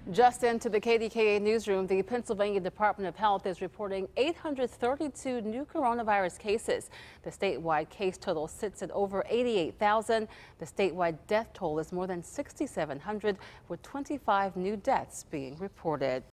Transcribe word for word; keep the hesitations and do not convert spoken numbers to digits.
Just into the K D K A newsroom, the Pennsylvania Department of Health is reporting eight hundred thirty-two new coronavirus cases. The statewide case total sits at over eighty-eight thousand. The statewide death toll is more than six thousand seven hundred, with twenty-five new deaths being reported.